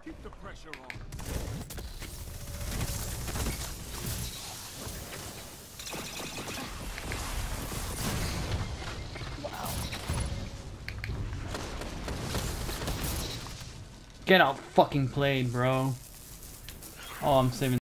Keep the pressure on. Get out fucking played, bro. Oh, I'm saving.